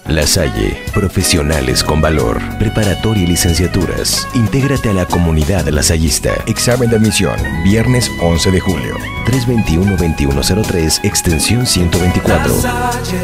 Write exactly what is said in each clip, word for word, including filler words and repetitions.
La Salle, profesionales con valor, preparatoria y licenciaturas. Intégrate a la comunidad lasallista. Examen de admisión, viernes once de julio. tres veintiuno veintiuno cero tres, extensión ciento veinticuatro. La Salle,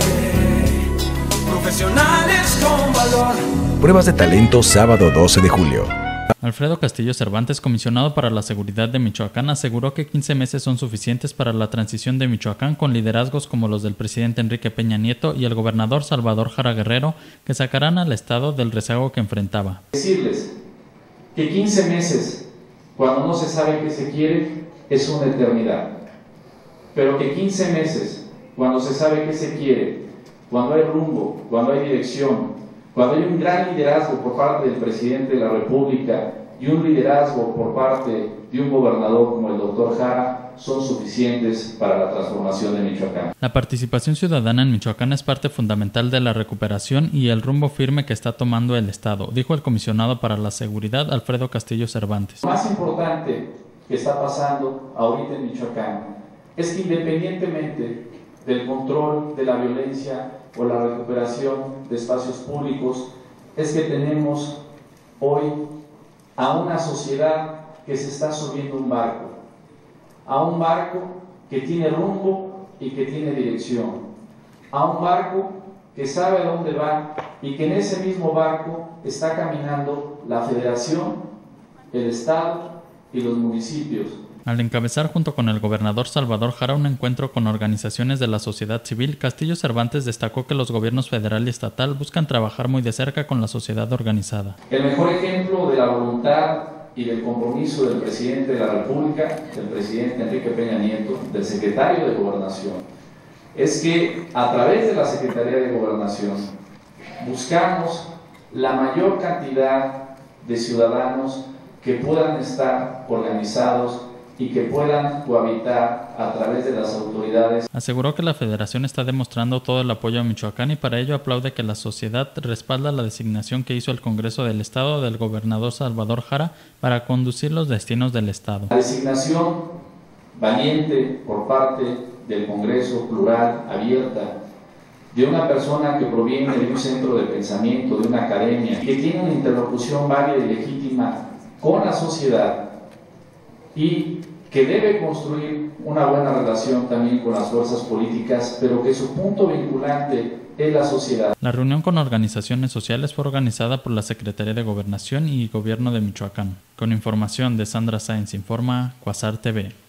profesionales con valor. Pruebas de talento sábado doce de julio. Alfredo Castillo Cervantes, comisionado para la seguridad de Michoacán, aseguró que quince meses son suficientes para la transición de Michoacán con liderazgos como los del presidente Enrique Peña Nieto y el gobernador Salvador Jara Guerrero, que sacarán al estado del rezago que enfrentaba. Decirles que quince meses, cuando no se sabe qué se quiere, es una eternidad. Pero que quince meses, cuando se sabe qué se quiere, cuando hay rumbo, cuando hay dirección, cuando hay un gran liderazgo por parte del presidente de la República y un liderazgo por parte de un gobernador como el doctor Jara, son suficientes para la transformación de Michoacán. La participación ciudadana en Michoacán es parte fundamental de la recuperación y el rumbo firme que está tomando el Estado, dijo el comisionado para la seguridad Alfredo Castillo Cervantes. Lo más importante que está pasando ahorita en Michoacán es que independientemente del control de la violencia o la recuperación de espacios públicos, es que tenemos hoy a una sociedad que se está subiendo un barco, a un barco que tiene rumbo y que tiene dirección, a un barco que sabe a dónde va y que en ese mismo barco está caminando la Federación, el Estado y los municipios. Al encabezar junto con el gobernador Salvador Jara un encuentro con organizaciones de la sociedad civil, Castillo Cervantes destacó que los gobiernos federal y estatal buscan trabajar muy de cerca con la sociedad organizada. El mejor ejemplo de la voluntad y del compromiso del presidente de la República, del presidente Enrique Peña Nieto, del secretario de Gobernación, es que a través de la Secretaría de Gobernación buscamos la mayor cantidad de ciudadanos que puedan estar organizados y que puedan cohabitar a través de las autoridades. Aseguró que la Federación está demostrando todo el apoyo a Michoacán y para ello aplaude que la sociedad respalda la designación que hizo el Congreso del Estado del gobernador Salvador Jara para conducir los destinos del Estado. La designación valiente por parte del Congreso, plural, abierta, de una persona que proviene de un centro de pensamiento, de una academia, que tiene una interlocución válida y legítima con la sociedad y que debe construir una buena relación también con las fuerzas políticas, pero que su punto vinculante es la sociedad. La reunión con organizaciones sociales fue organizada por la Secretaría de Gobernación y Gobierno de Michoacán. Con información de Sandra Sáenz Informa, Cuasar T V.